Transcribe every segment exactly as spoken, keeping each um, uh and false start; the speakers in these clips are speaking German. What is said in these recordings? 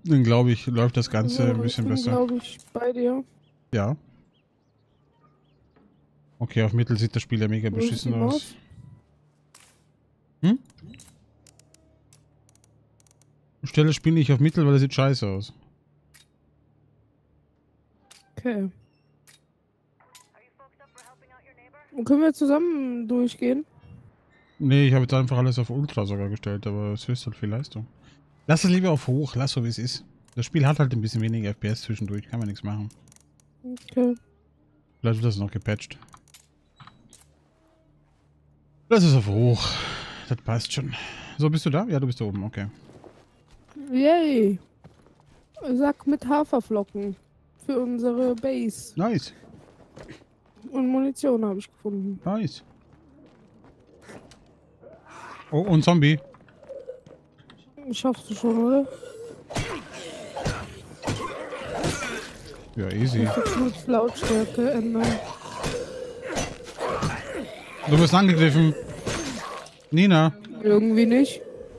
Dann glaube ich, läuft das Ganze Ja, ein bisschen ich bin, besser. glaube ich, bei dir. Ja. Okay, auf Mittel sieht das Spiel ja mega Wo ist die beschissen aus. Maus? Hm? Stelle das Spiel nicht auf Mittel, weil das sieht scheiße aus. Okay. Und können wir zusammen durchgehen? Nee, ich habe jetzt einfach alles auf Ultra sogar gestellt, aber es ist halt viel Leistung. Lass es lieber auf hoch, lass so wie es ist. Das Spiel hat halt ein bisschen weniger F P S zwischendurch, kann man nichts machen. Okay. Vielleicht wird das noch gepatcht. Lass es auf hoch. Das passt schon. So, bist du da? Ja, du bist da oben, okay. Yay. Sack mit Haferflocken. Für unsere Base. Nice, Und Munition habe ich gefunden. nice. Oh, und Zombie. Schaffst du schon, oder? Ja, easy. Ich muss Lautstärke ändern. Du wirst angegriffen. Nina. Irgendwie nicht.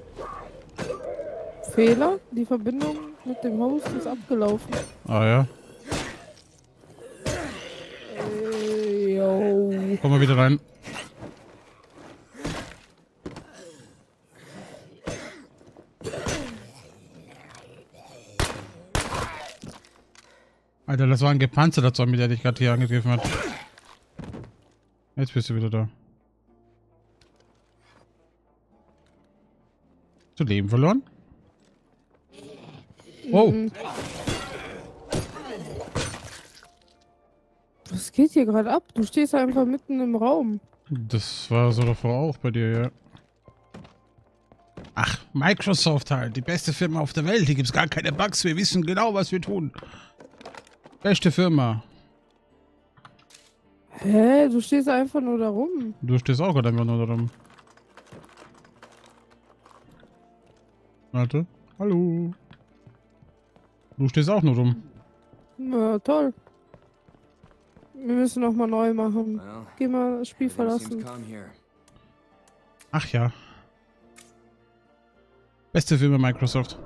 Fehler? Die Verbindung mit dem Host ist abgelaufen. Ah ja. Ey, yo. Komm mal wieder rein. Alter, das war ein gepanzerter Zombie, der dich gerade hier angegriffen hat. Jetzt bist du wieder da. Hast du Leben verloren? Oh. Mhm. Was geht hier gerade ab? Du stehst einfach mitten im Raum. Das war so davor auch bei dir, ja. Ach, Microsoft halt. Die beste Firma auf der Welt. Hier gibt's gar keine Bugs. Wir wissen genau, was wir tun. Beste Firma. Hä? Du stehst einfach nur da rum. Du stehst auch gerade einfach nur da rum. Warte. Hallo. Du stehst auch nur rum. Ja, toll. Wir müssen nochmal neu machen. Well, Geh mal das Spiel everything seems verlassen. calm here. Ach ja. Beste Firma Microsoft.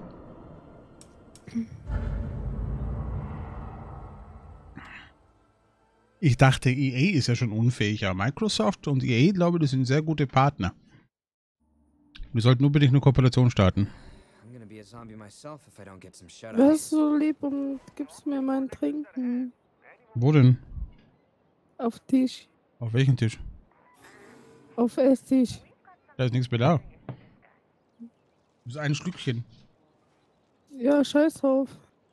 Ich dachte, E A ist ja schon unfähig, aber Microsoft und E A, glaube ich, das sind sehr gute Partner. Wir sollten unbedingt eine Kooperation starten. I'm gonna be a zombie myself if I don't get some shut Wärst du so lieb und gibst mir mein Trinken Wo denn? auf Tisch, Auf welchem Tisch? auf Esstisch. Da ist nichts mehr da. Das ist ein Schlückchen. Ja, scheiß drauf.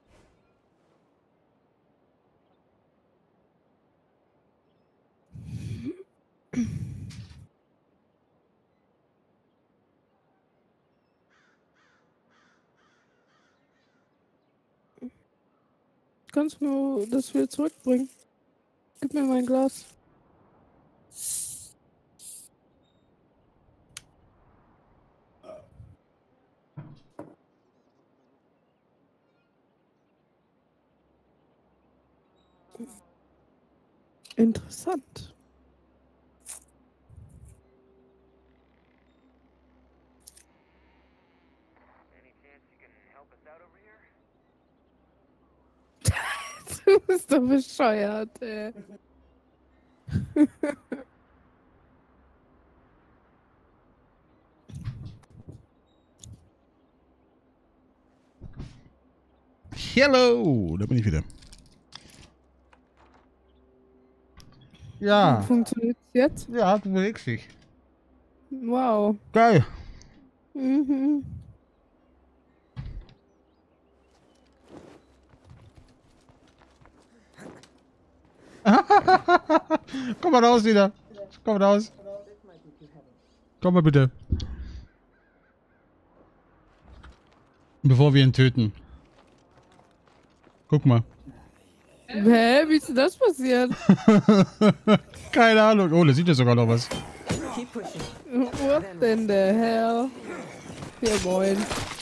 Kannst du mir das wieder zurückbringen? Gib mir mein Glas. Interessant. Du bist doch bescheuert, ey. Hello! Da bin ich wieder. Ja. Funktioniert jetzt? Ja, du bewegst dich. Wow. Geil. Mhm. Komm mal raus wieder. Komm raus. Komm mal bitte. Bevor wir ihn töten. Guck mal. Hä? Wie ist denn das passiert? Keine Ahnung. Oh, da sieht ja sogar noch was. What in the hell? Ja, moin.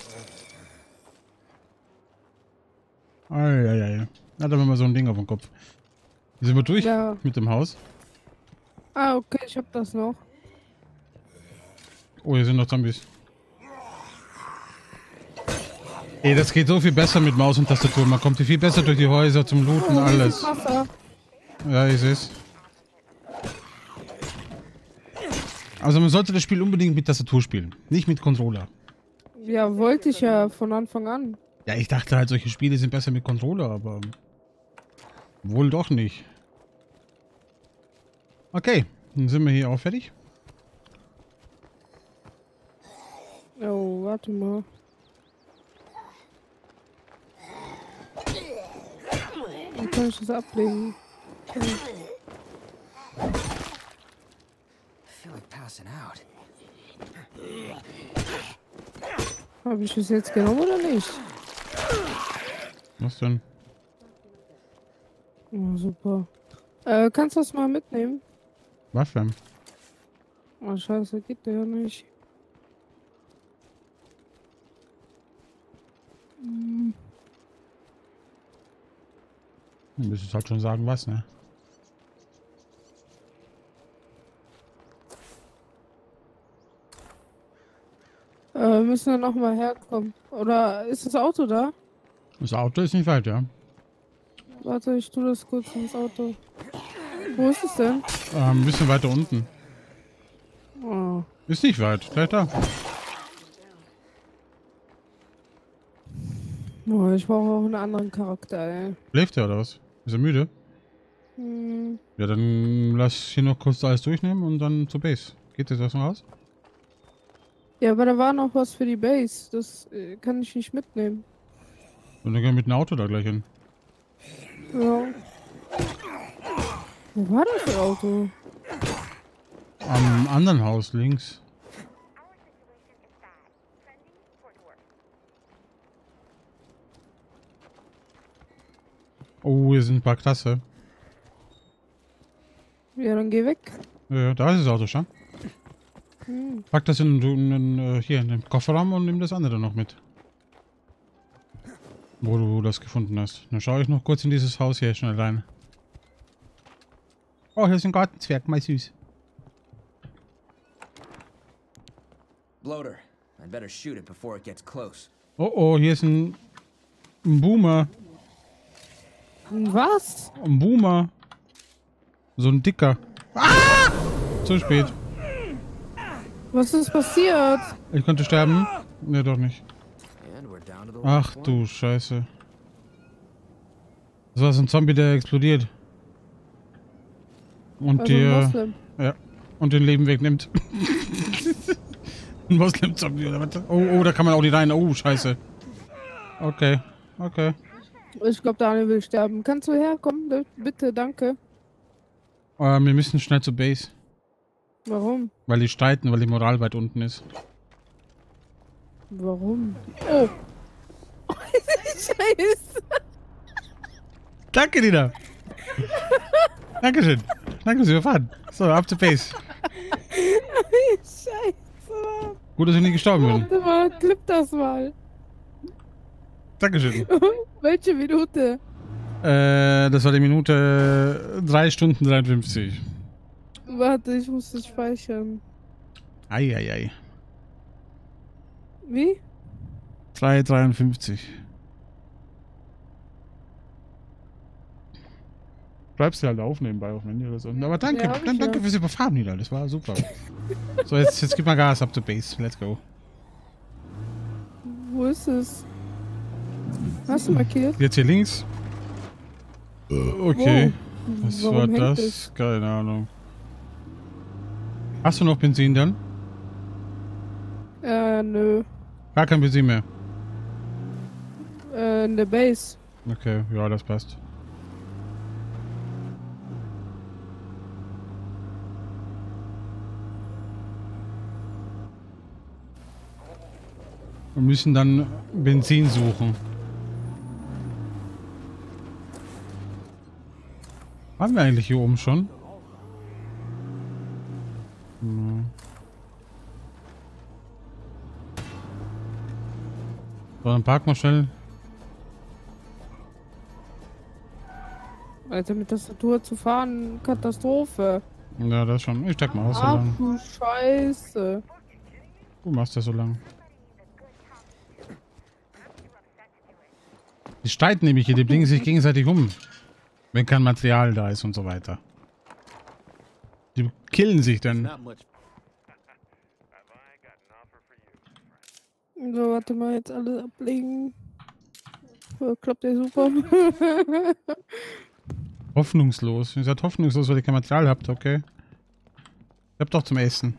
Eieiei. Hat aber mal so ein Ding auf dem Kopf. Sind wir durch Ja. mit dem Haus? Ah, okay, ich hab das noch. Oh, hier sind noch Zombies. Ey, das geht so viel besser mit Maus und Tastatur. Man kommt hier viel besser durch die Häuser zum Looten, alles. Wasser. Ja, ich seh's. Also man sollte das Spiel unbedingt mit Tastatur spielen, nicht mit Controller. Ja, wollte ich ja von Anfang an. Ja, ich dachte halt, solche Spiele sind besser mit Controller, aber wohl doch nicht. Okay, dann sind wir hier auch fertig. Oh, warte mal. Wie kann ich das ablegen? I feel like passing out. Habe ich das jetzt genommen oder nicht? Was denn? Oh, super. Äh, kannst du das mal mitnehmen? Was denn? Oh, scheiße, geht der ja nicht. Hm. Du müsstest halt schon sagen, was, ne? Äh, wir müssen dann noch mal herkommen. Oder ist das Auto da? Das Auto ist nicht weit, ja. Warte, ich tue das kurz ins Auto. Wo ist es denn? Ähm, ein bisschen weiter unten. Oh. Ist nicht weit, gleich da. Oh, ich brauche auch einen anderen Charakter, ey. Schläft er oder was? Ist er müde? Hm. Ja, dann lass hier noch kurz alles durchnehmen und dann zur Base. Geht das erst noch aus? Ja, aber da war noch was für die Base. Das äh, kann ich nicht mitnehmen. Und dann gehen wir mit dem Auto da gleich hin. Ja. Wo war das für Auto? Am anderen Haus links. Oh, hier sind ein paar Klasse. Ja, dann geh weg. Ja, da ist das Auto schon. Hm. Pack das in, in, in, hier in den Kofferraum und nimm das andere noch mit. Wo du das gefunden hast. Dann schaue ich noch kurz in dieses Haus hier schnell rein. Oh, hier ist ein Gartenzwerg, mal süß. Bloater. I'd better shoot it before it gets close. Oh oh, hier ist ein, ein Boomer. Was? Ein Boomer. So ein dicker. Ah! Zu spät. Was ist passiert? Ich konnte sterben. Ne, doch nicht. And we're down to the Ach last du one. Scheiße. Das war so ein Zombie, der explodiert. Und Also ein dir. Moslem. Ja. Und den Leben wegnimmt. Ein Moslem-Zombie oder was? Oh, oh, da kann man auch nicht rein. Oh, Scheiße. Okay. Okay. Ich glaube, Daniel will sterben. Kannst du herkommen? Bi- Bitte, danke. Äh, wir müssen schnell zur Base. Warum? Weil die streiten, weil die Moral weit unten ist. Warum? Oh. Scheiße. Danke, Dina. Dankeschön. Danke, Sie fahren. So, ab zur Base. Scheiße. Gut, dass ich nicht gestorben bin. Warte mal, klipp das mal. Dankeschön. Welche Minute? Äh, das war die Minute drei Stunden dreiundfünfzig. Warte, ich muss das speichern. Eieiei. Ei, ei. Wie? drei dreiundfünfzig. Bleibst du halt auf nebenbei auf dem Handy oder so. Aber danke, Ja, hab ich dann, danke ja. fürs Überfahren wieder. Das war super. So, jetzt, jetzt gib mal Gas up to Base. Let's go. Wo ist es? Hast du markiert? Jetzt hier links. Okay. Wo? Was Warum war hängt das? es? Keine Ahnung. Hast du noch Benzin dann? Äh, nö. Gar kein Benzin mehr. Äh, in der Base. Okay, ja, das passt. Wir müssen dann Benzin suchen. Waren wir eigentlich hier oben schon? Hm. So, dann parken wir schnell. Alter, mit Tastatur zu fahren, Katastrophe. Ja, das schon. Ich steig mal aus so Ach lang. du Scheiße. Du machst das so lang. Die streiten nämlich hier, die bringen sich gegenseitig um. Wenn kein Material da ist und so weiter. Die killen sich dann. So, warte mal, jetzt alles ablegen. So, klappt ja super. Hoffnungslos. Ihr seid hoffnungslos, weil ihr kein Material habt, okay? Ich hab doch zum Essen.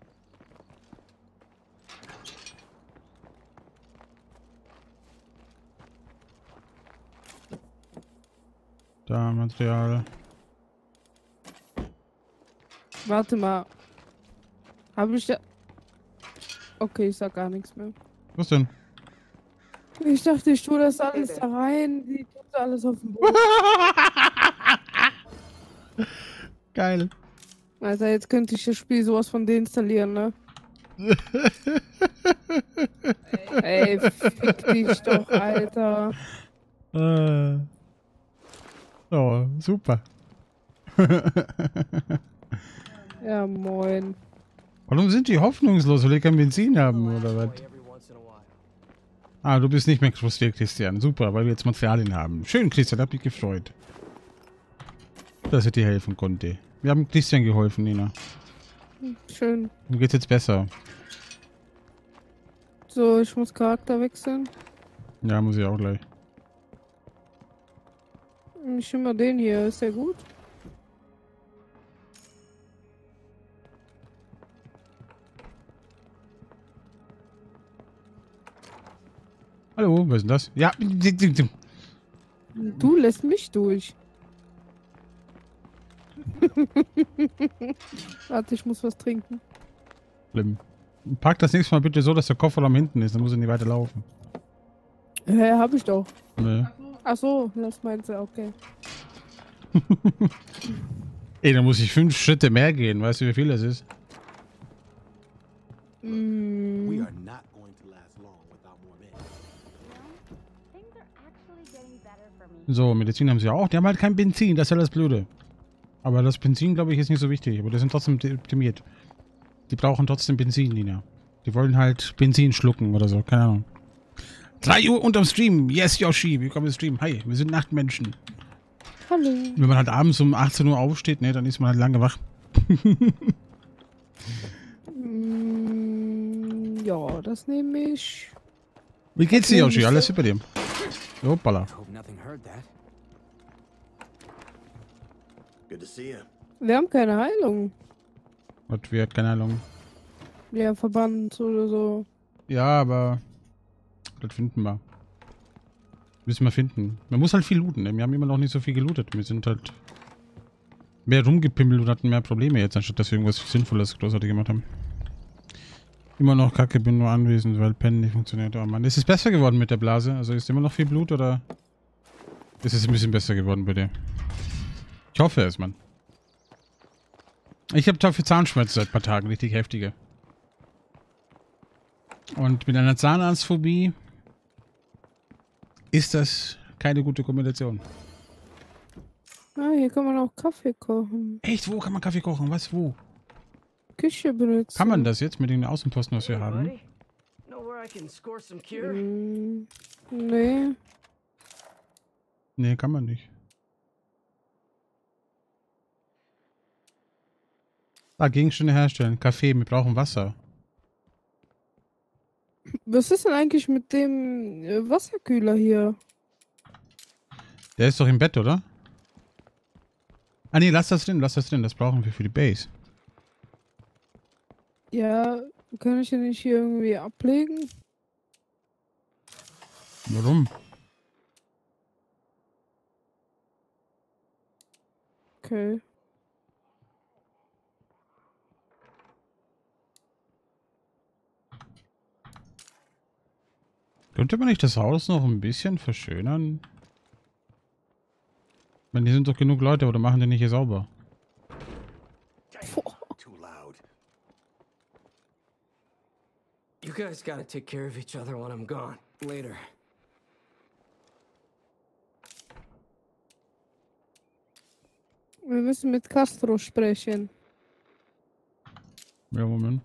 Da, Material. Warte mal. Habe ich da... Okay, ich sag gar nichts mehr. Was denn? Ich dachte, ich tue das alles da rein. Die tut alles auf dem Boden. Geil. Alter, jetzt könnte ich das Spiel sowas von deinstallieren, ne? Ey, fick dich doch, Alter. Äh. Oh, super. Ja, moin. Warum sind die hoffnungslos? Weil die kein Benzin haben, oder was? Ah, du bist nicht mehr frustriert, Christian. Super, weil wir jetzt Materialien haben. Schön, Christian, hab mich gefreut. Dass ich dir helfen konnte. Wir haben Christian geholfen, Nina. Schön. Mir geht's jetzt besser. So, ich muss Charakter wechseln. Ja, muss ich auch gleich. Ich nehme mal den hier, ist der gut? Hallo, was ist denn das? Ja. Du lässt mich durch. Warte, ich muss was trinken. Schlimm. Pack das nächste Mal bitte so, dass der Kofferraum hinten ist, dann muss er nicht weiter laufen. Hä, hab ich doch. Nee. Ach so, das meinst du, okay. Ey, da muss ich fünf Schritte mehr gehen. Weißt du, wie viel das ist? Mm. We are not going to last long without more men. Things are actually getting better for me. So, Medizin haben sie auch. Die haben halt kein Benzin, das ist ja das Blöde. Aber das Benzin, glaube ich, ist nicht so wichtig. Aber die sind trotzdem optimiert. Die brauchen trotzdem Benzin, Nina. Die wollen halt Benzin schlucken oder so, keine Ahnung. drei Uhr unterm Stream. Yes, Yoshi, willkommen im Stream. Hi, wir sind Nachtmenschen. Hallo. Wenn man halt abends um achtzehn Uhr aufsteht, ne, dann ist man halt lange wach. Mm, ja, das nehme ich. Wie geht's dir, Yoshi? Alles super dir? Hoppala. Hope nothing heard that. Good to see you. Wir haben keine Heilung. Was wird, keine Ahnung. Ja, Verband oder so. Ja, aber das finden wir. Müssen wir finden. Man muss halt viel looten, ne? Wir haben immer noch nicht so viel gelootet. Wir sind halt mehr rumgepimmelt und hatten mehr Probleme jetzt, anstatt dass wir irgendwas Sinnvolles großartig gemacht haben. Immer noch kacke, bin nur anwesend, weil Pennen nicht funktioniert. Oh Mann, ist es besser geworden mit der Blase? Also ist immer noch viel Blut oder ist es ein bisschen besser geworden bei dir? Ich hoffe es, Mann. Ich habe dafür Zahnschmerzen seit ein paar Tagen, richtig heftige. Und mit einer Zahnarztphobie ist das keine gute Kombination. Ah, hier kann man auch Kaffee kochen. Echt? Wo kann man Kaffee kochen? Was? Wo? Küche benutzen. Kann man das jetzt mit den Außenposten, was wir haben? Mm, nee. Nee, kann man nicht. Ah, Gegenstände herstellen. Kaffee, wir brauchen Wasser. Was ist denn eigentlich mit dem äh, Wasserkühler hier? Der ist doch im Bett, oder? Ah nee, lass das drin, lass das drin. Das brauchen wir für die Base. Ja, kann ich den nicht hier irgendwie ablegen? Warum? Okay. Könnte man nicht das Haus noch ein bisschen verschönern? Ich meine, hier sind doch genug Leute, oder machen die nicht hier sauber? Too loud. You guys gotta take care of each other when I'm gone. Later. Wir müssen mit Castro sprechen. Ja, Moment.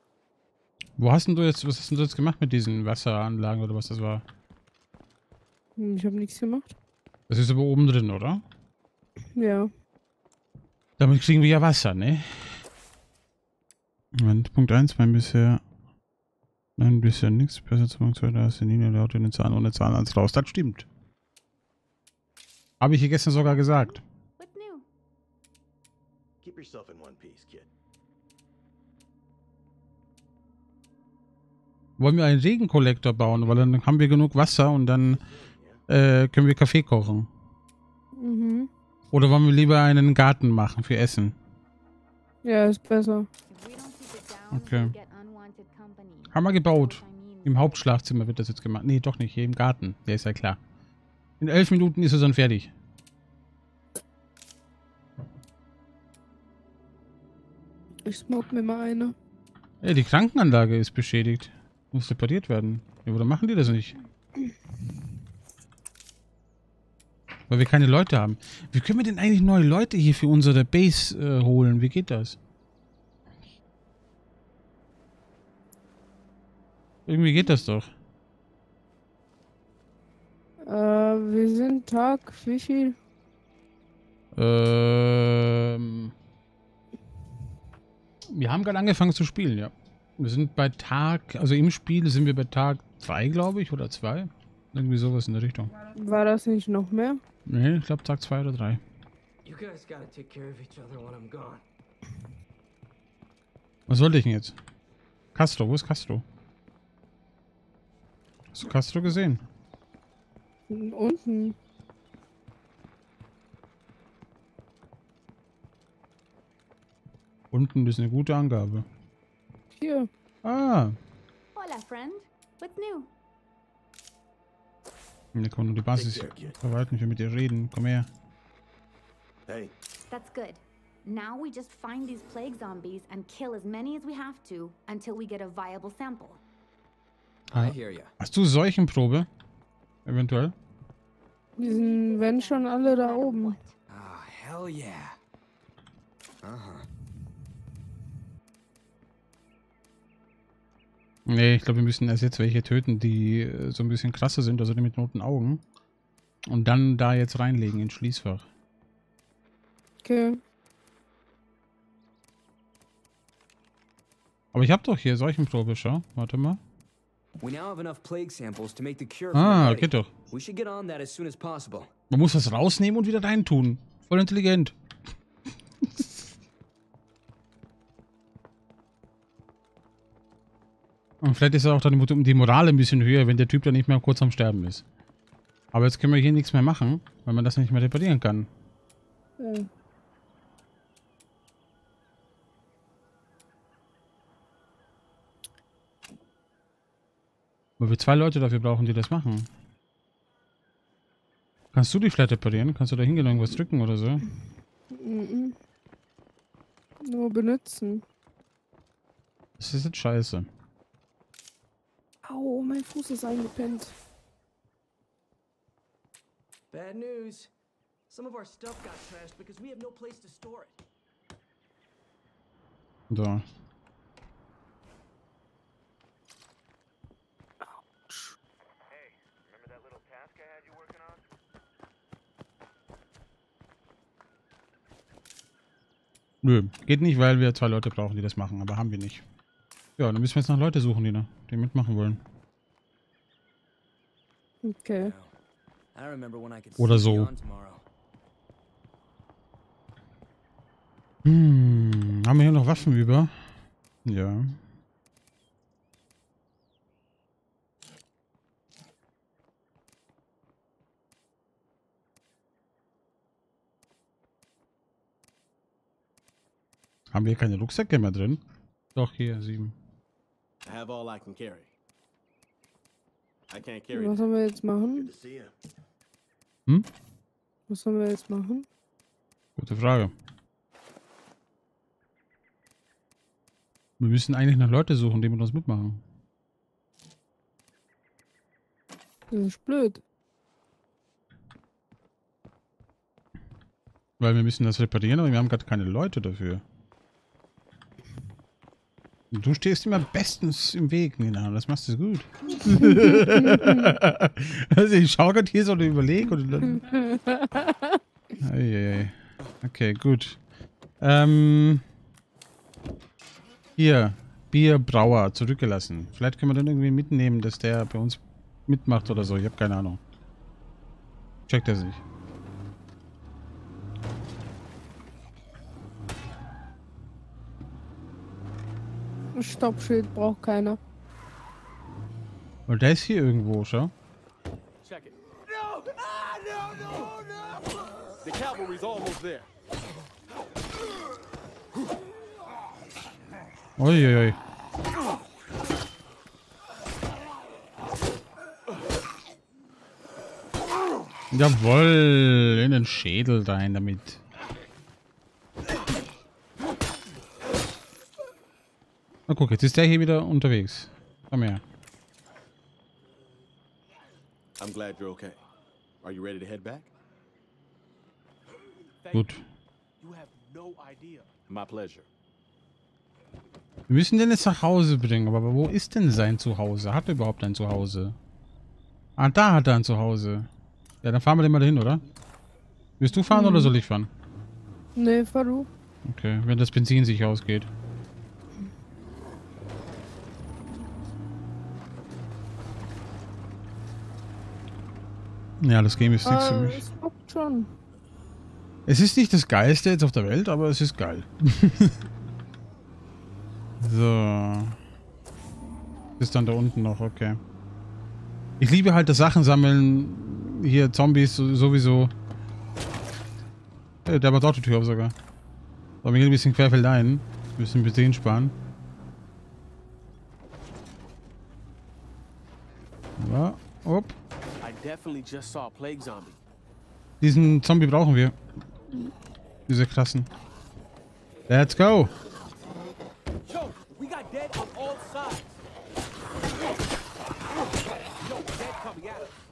Wo hast denn du jetzt, was hast denn du jetzt gemacht mit diesen Wasseranlagen oder was das war? Ich habe nichts gemacht. Das ist aber oben drin, oder? Ja. Damit kriegen wir ja Wasser, ne? Moment, Punkt eins, mein bisher... Nein, bisher nichts. Besser zu Punkt zwei, da ist die Linie laut in den Zahlen ohne Zahlen ans raus. Das stimmt. Habe ich hier gestern sogar gesagt. What's new? Keep yourself in one piece, kid. Wollen wir einen Regenkollektor bauen, weil dann haben wir genug Wasser und dann äh, können wir Kaffee kochen. Mhm. Oder wollen wir lieber einen Garten machen für Essen? Ja, ist besser. If we don't keep it down, Okay. we get unwanted company. Haben wir gebaut. I mean, Im Hauptschlafzimmer wird das jetzt gemacht. Nee, doch nicht. Hier im Garten. Der ist ja klar. In elf Minuten ist es dann fertig. Ich smoke mir mal eine. Ja, die Krankenanlage ist beschädigt. Muss repariert werden. Ja, oder machen die das nicht? Weil wir keine Leute haben. Wie können wir denn eigentlich neue Leute hier für unsere Base äh, holen? Wie geht das? Irgendwie geht das doch. Äh, wir sind Tag, wie viel? Ähm, wir haben gerade angefangen zu spielen, ja. Wir sind bei Tag, also im Spiel sind wir bei Tag drei, glaube ich, oder zwei. Irgendwie sowas in der Richtung. War das nicht noch mehr? Nee, ich glaube Tag zwei oder drei. You guys gotta take care of each other when I'm gone. Was wollte ich denn jetzt? Castro, wo ist Castro? Hast du Castro gesehen? Unten. Unten ist eine gute Angabe. Hier. Ah, Hola, friend. What's new? wir können nur die Basis Take care, kid. verwalten, ich will mit dir reden. Komm her. Hey, That's good. Now we just find these plague zombies and kill as many as we have to until we get a viable sample. I hear ya. Hast du Seuchenprobe? Eventuell? Die sind, wenn schon, alle da oben. Ah, hell yeah. Uh-huh. Nee, ich glaube, wir müssen erst jetzt welche töten, die äh, so ein bisschen krasser sind, also die mit roten Augen. Und dann da jetzt reinlegen ins Schließfach. Okay. Aber ich habe doch hier Seuchenprobe, schau. Warte mal. We now have enough plague samples to make the cure for Ah, everybody. geht doch. We should get on that as soon as possible. Man muss das rausnehmen und wieder reintun. Voll intelligent. Und vielleicht ist auch dann die Moral ein bisschen höher, wenn der Typ dann nicht mehr kurz am Sterben ist. Aber jetzt können wir hier nichts mehr machen, weil man das nicht mehr reparieren kann. Ja. Weil wir zwei Leute dafür brauchen, die das machen. Kannst du die vielleicht reparieren? Kannst du da hingehen und irgendwas drücken oder so? Mhm. Nur benutzen. Das ist jetzt scheiße. Au, mein Fuß ist eingepennt. Bad news. Some of our stuff got trashed because we have no place to store it. So. Nö, geht nicht, weil wir zwei Leute brauchen, die das machen, aber haben wir nicht. Ja, dann müssen wir jetzt noch Leute suchen, die, die mitmachen wollen. Okay. I remember when I could Oder see so. beyond tomorrow. Hm, haben wir hier noch Waffen über? Ja. Haben wir keine Rucksäcke mehr drin? Doch, hier, sieben. I have all I can carry. I can't carry Was that. sollen wir jetzt machen? Good to see you. Hm? Was sollen wir jetzt machen? Gute Frage. Wir müssen eigentlich noch Leute suchen, die mit uns mitmachen. Das ist blöd. Weil wir müssen das reparieren, aber wir haben gerade keine Leute dafür. Du stehst immer bestens im Weg, Nina. Das machst du gut. Also ich schaue gerade hier so und überlege und dann... Eieiei. Okay, gut. Ähm... Hier. Bierbrauer zurückgelassen. Vielleicht können wir den irgendwie mitnehmen, dass der bei uns mitmacht oder so. Ich habe keine Ahnung. Checkt er sich. Ein Stoppschild braucht keiner. Weil der ist hier irgendwo, schau. Check it. No! Ah, no, no, no! The cavalry's almost there. Uiuiui. Jawoll, in den Schädel rein damit. Na guck, jetzt ist der hier wieder unterwegs. Komm her. I'm glad you're okay. Are you ready to head back? Gut. You have no idea. My pleasure. Wir müssen den jetzt nach Hause bringen, aber wo ist denn sein Zuhause? Hat er überhaupt ein Zuhause? Ah, da hat er ein Zuhause. Ja, dann fahren wir den mal dahin, oder? Willst du fahren Mhm. oder soll ich fahren? Nee, fahr du. Okay, wenn das Benzin sich ausgeht. Ja, das Game ist nichts für Ah, mich. es bockt schon. Es ist nicht das Geilste jetzt auf der Welt, aber es ist geil. So. Ist dann da unten noch, okay. Ich liebe halt das Sachen sammeln. Hier, Zombies sowieso. Hey, der macht auch die Tür auf sogar. So, wir gehen ein bisschen querfeldein. Wir müssen Benzin sparen. Ja, op. I definitely just saw a plague zombie. Diesen Zombie brauchen wir. Diese krassen. Let's go. Yo, we got dead on all sides. Yo, dead coming at us.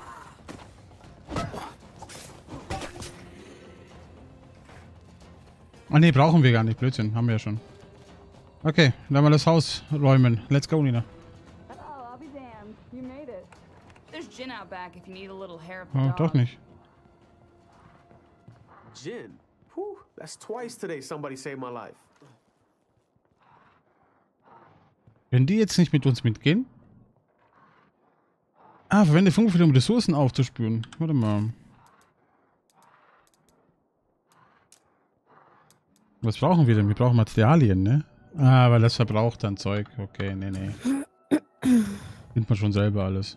Ah ne, brauchen wir gar nicht. Blödsinn, haben wir ja schon. Okay, dann mal das Haus räumen. Let's go, Nina. Oh, I'll be damned. You made it. There's gin out back if you need a little hair of the Oh, dog. doch nicht. Jin. Whew, that's twice today somebody saved my life. Können die jetzt nicht mit uns mitgehen? Ah, verwende Funkfilter, um Ressourcen aufzuspüren. Warte mal. Was brauchen wir denn? Wir brauchen Materialien, ne? Ah, weil das verbraucht dann Zeug. Okay, nee, nee. Findet man schon selber alles.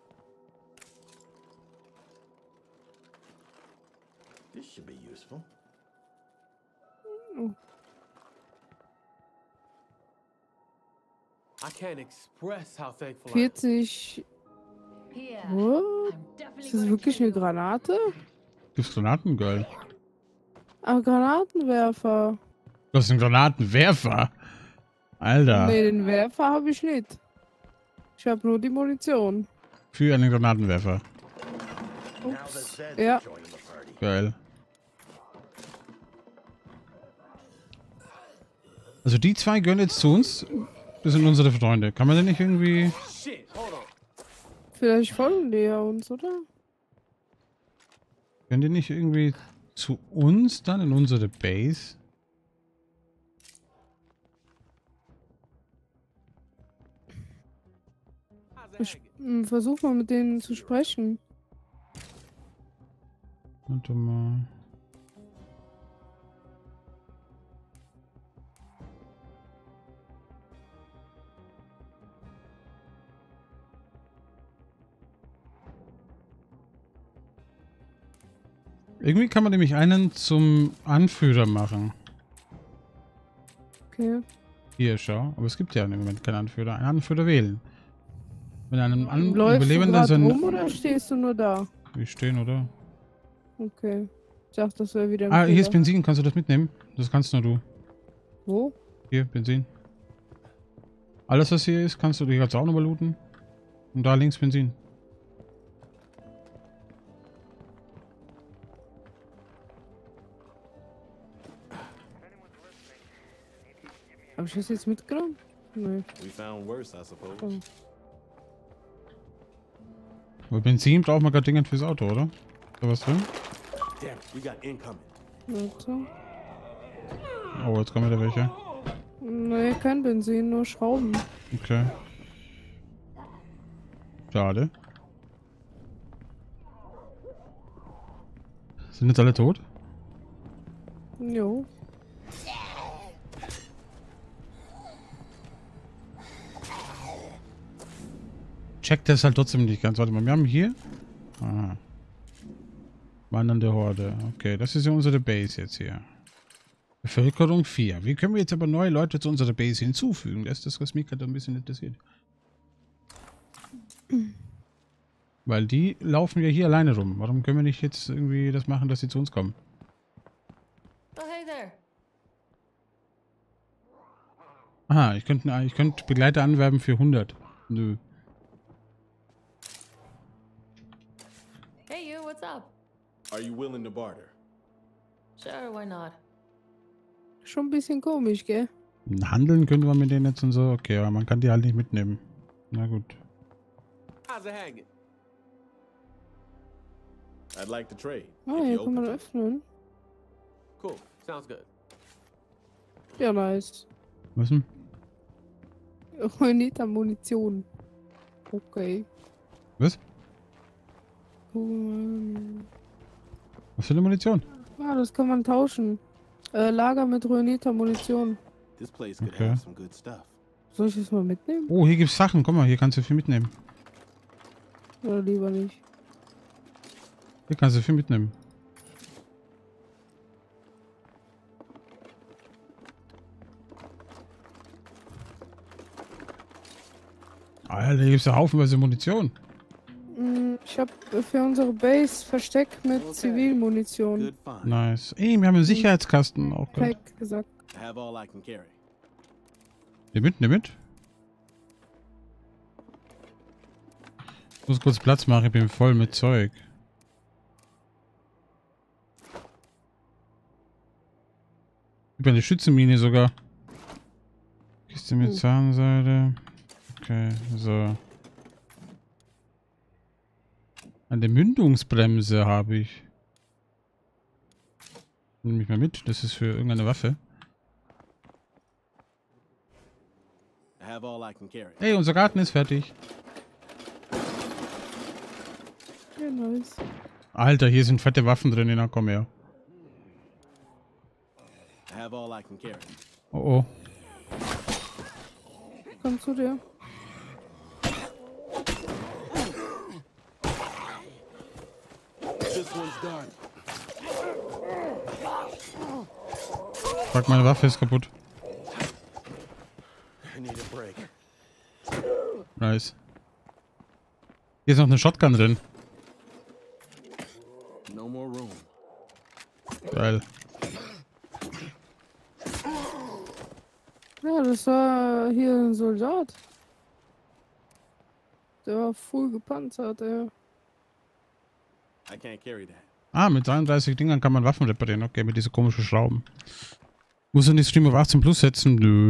This should be useful. I can't express how thankful I am. vierzig. Here. What? I'm definitely Ist das gonna wirklich kill eine you. Granate? Gibt's Granaten? Geil. Ah, Granatenwerfer. Du hast einen Granatenwerfer. Alter. Nee, den Werfer habe ich nicht. Ich habe nur die Munition. Für einen Granatenwerfer. Now the Ups. Zeds Ja. are joining the party. Geil. Also die zwei gehören jetzt zu uns. Das sind unsere Freunde. Kann man denn nicht irgendwie... Shit, hold on. Vielleicht folgen die ja uns, oder? Können die nicht irgendwie zu uns dann in unsere Base? How's that Ich hanging? hm, versuch mal mit denen zu sprechen. Warte mal. Irgendwie kann man nämlich einen zum Anführer machen. Okay. Hier, schau. Aber es gibt ja im Moment keinen Anführer. Einen Anführer wählen. Wenn einem An Läufst du Überlebender grad so ein... rum oder stehst du nur da? Wir stehen, oder? Okay. Ich dachte, das wäre wieder ein Ah, hier ist Fehler. Benzin. Kannst du das mitnehmen? Das kannst nur du. Wo? Hier, Benzin. Alles, was hier ist, kannst du dich jetzt auch nochmal looten. Und da links Benzin. Hab ich das jetzt mitgenommen? Nee. We found worse, I suppose. Oh. Aber Benzin braucht man gerade dringend fürs Auto, oder? Ist da was drin? Damn it, we got incoming. Warte. Oh, jetzt kommen wieder welche. Nee, kein Benzin, nur Schrauben. Okay. Schade. Sind jetzt alle tot? Jo. Checkt das halt trotzdem nicht ganz. Warte mal, wir haben hier... Ah. Wandernde Horde. Okay, das ist ja unsere Base jetzt hier. Bevölkerung vier. Wie können wir jetzt aber neue Leute zu unserer Base hinzufügen? Das ist das, was mich gerade ein bisschen interessiert. Weil die laufen ja hier alleine rum. Warum können wir nicht jetzt irgendwie das machen, dass sie zu uns kommen? Oh, hey there. Aha, ich könnte ich könnte Begleiter anwerben für hundert. Nö. Hey, you, what's up? Are you willing to barter? Sure, why not? Schon ein bisschen komisch, gell? Handeln könnte man mit denen jetzt und so. Okay, aber man kann die halt nicht mitnehmen. Na gut. How's it hanging? I'd like to trade. Ah, if hier you kann man open to it. öffnen. Cool. Sounds good. Ja, nice. Was denn? Ruinierter Munition. Okay. Was? Um, Was für eine Munition? ah, das kann man tauschen. Äh, Lager mit ruinierter Munition. This place could Okay. have some good stuff. Soll ich das mal mitnehmen? Oh, hier gibt's Sachen. Guck mal, hier kannst du viel mitnehmen. Oder lieber nicht? Hier kannst du viel mitnehmen. Alter, hier gibt's ja haufenweise Munition. Mm, Ich habe für unsere Base Versteck mit Zivilmunition. Good find. Nice. Ey, wir haben einen Sicherheitskasten auch gehört. Pack gesagt. I have all I can carry. Nimm mit, nimm mit. Ich muss kurz Platz machen, ich bin voll mit Zeug. Über eine Schützenmine sogar. Kiste mit Oh. Zahnseide. Okay, so. Eine Mündungsbremse habe ich. Nimm mich mal mit, das ist für irgendeine Waffe. I have all I can carry. Hey, unser Garten ist fertig. Ja, nice. Alter, hier sind fette Waffen drin, na komm her. I have all I can carry. Oh oh. Komm zu dir. This one's done. Fuck, meine Waffe ist kaputt. I need a break. Nice. Hier ist noch eine Shotgun drin. No more room. Geil. Ja, das war hier ein Soldat. Der war voll gepanzert, ey. I can't carry that. Ah, mit dreiunddreißig Dingern kann man Waffen reparieren. Okay, mit diesen komischen Schrauben. Muss er nicht Stream auf achtzehn plus setzen? Nö.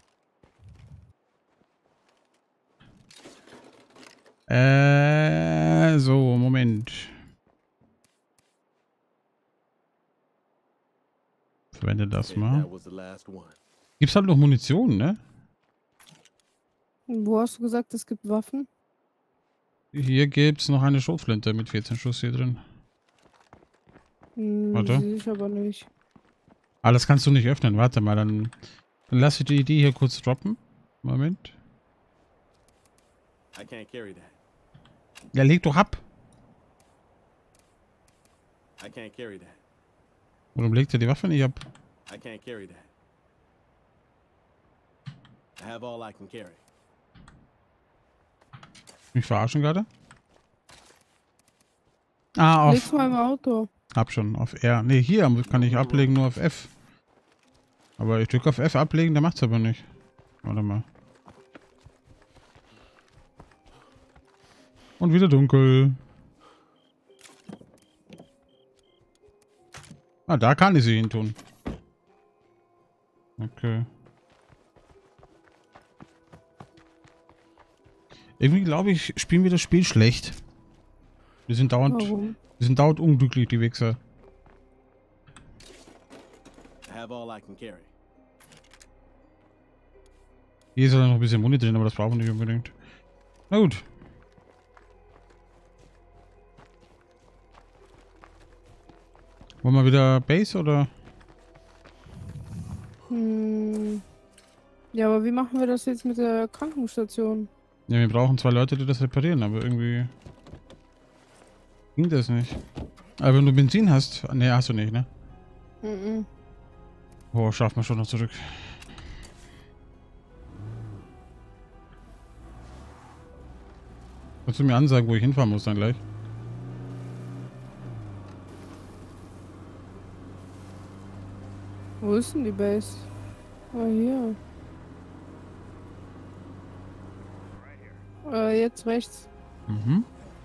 Äh, so, Moment. Verwende das Okay, mal. that was the last one. Gibt's halt noch Munition, ne? Wo hast du gesagt, es gibt Waffen? Hier gibt's noch eine Schrotflinte mit vierzehn Schuss hier drin. Hm, Warte. sehe ich aber nicht. Ah, das kannst du nicht öffnen. Warte mal, dann, dann lass ich die Idee hier kurz droppen. Moment. I can't carry that. Ja, leg doch ab. I can't carry that. Warum legt er die Waffe nicht ab? I can't carry that. I have all I can carry. Mich verarschen gerade? Ah, Leg's auf. mal im Auto. Hab schon, auf R. Ne, hier kann ich ablegen, nur auf F. Aber ich drücke auf F ablegen, der macht's aber nicht. Warte mal. Und wieder dunkel. Ah, da kann ich sie hin tun. Okay. Irgendwie glaube ich, spielen wir das Spiel schlecht. Wir sind dauernd, Warum? wir sind dauernd unglücklich, die Wichser. I have all I can carry. Hier ist ja noch ein bisschen Muni drin, aber das brauchen wir nicht unbedingt. Na gut. Wollen wir wieder Base oder? Hm. Ja, aber wie machen wir das jetzt mit der Krankenstation? Ja, wir brauchen zwei Leute, die das reparieren, aber irgendwie ging das nicht. Aber wenn du Benzin hast, ne, hast du nicht, ne? Mhm. Oh, schaffen wir schon noch zurück. Kannst du mir ansagen, wo ich hinfahren muss dann gleich? Wo ist denn die Base? Ah, hier. Äh, jetzt rechts. Mhm.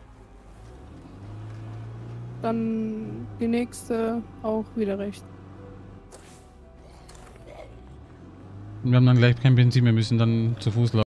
Dann die nächste auch wieder rechts. Wir haben dann gleich kein Benzin, wir müssen dann zu Fuß laufen.